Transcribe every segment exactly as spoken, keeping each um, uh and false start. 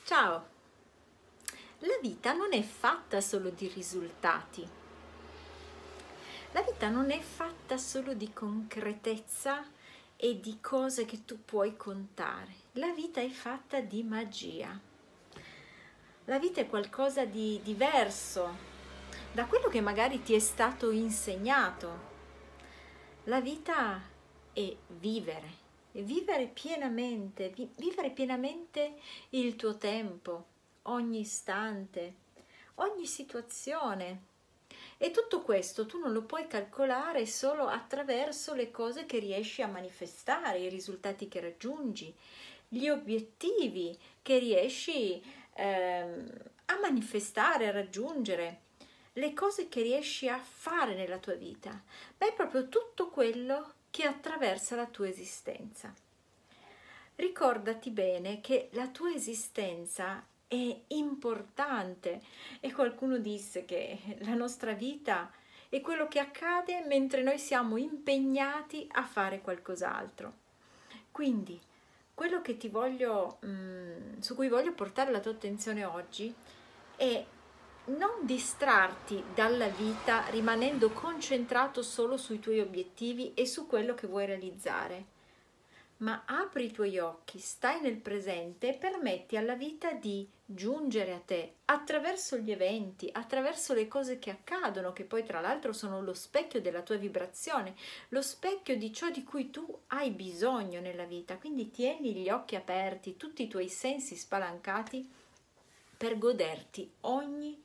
Ciao! La vita non è fatta solo di risultati. La vita non è fatta solo di concretezza e di cose che tu puoi contare. La vita è fatta di magia. La vita è qualcosa di diverso da quello che magari ti è stato insegnato. La vita è vivere, è vivere pienamente, vi- vivere pienamente il tuo tempo, ogni istante, ogni situazione. E tutto questo tu non lo puoi calcolare solo attraverso le cose che riesci a manifestare, i risultati che raggiungi, gli obiettivi che riesci ehm, a manifestare, a raggiungere, le cose che riesci a fare nella tua vita, ma è proprio tutto quello che attraversa la tua esistenza. Ricordati bene che la tua esistenza è importante e qualcuno disse che la nostra vita è quello che accade mentre noi siamo impegnati a fare qualcos'altro. Quindi, quello che ti voglio, mh, su cui voglio portare la tua attenzione oggi è non distrarti dalla vita rimanendo concentrato solo sui tuoi obiettivi e su quello che vuoi realizzare, ma apri i tuoi occhi, stai nel presente e permetti alla vita di giungere a te attraverso gli eventi, attraverso le cose che accadono, che poi tra l'altro sono lo specchio della tua vibrazione, lo specchio di ciò di cui tu hai bisogno nella vita. Quindi tieni gli occhi aperti, tutti i tuoi sensi spalancati per goderti ogni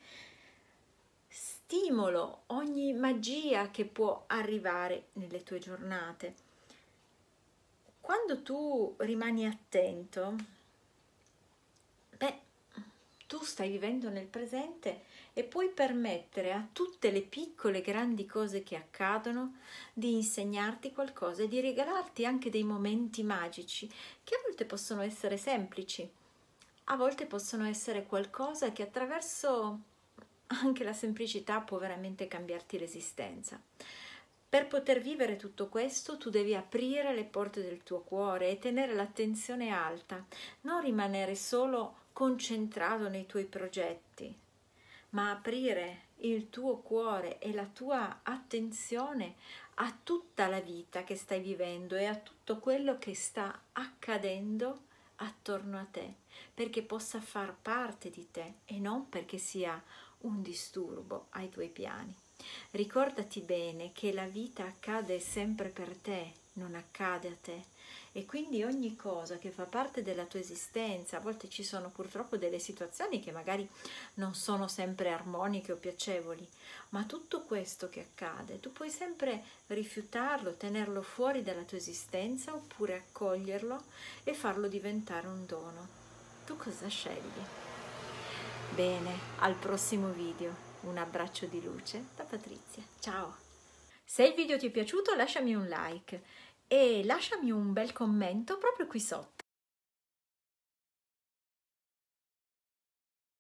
stimolo, ogni magia che può arrivare nelle tue giornate. Quando tu rimani attento, beh, tu stai vivendo nel presente e puoi permettere a tutte le piccole e grandi cose che accadono di insegnarti qualcosa e di regalarti anche dei momenti magici che a volte possono essere semplici, a volte possono essere qualcosa che attraverso anche la semplicità può veramente cambiarti l'esistenza. Per poter vivere tutto questo, tu devi aprire le porte del tuo cuore e tenere l'attenzione alta, non rimanere solo concentrato nei tuoi progetti, ma aprire il tuo cuore e la tua attenzione a tutta la vita che stai vivendo e a tutto quello che sta accadendo attorno a te, perché possa far parte di te e non perché sia un disturbo ai tuoi piani. Ricordati bene che la vita accade sempre per te, non accade a te, e quindi ogni cosa che fa parte della tua esistenza, a volte ci sono purtroppo delle situazioni che magari non sono sempre armoniche o piacevoli, ma tutto questo che accade tu puoi sempre rifiutarlo, tenerlo fuori dalla tua esistenza oppure accoglierlo e farlo diventare un dono. Tu cosa scegli? Bene, al prossimo video. Un abbraccio di luce da Patrizia. Ciao! Se il video ti è piaciuto lasciami un like e lasciami un bel commento proprio qui sotto.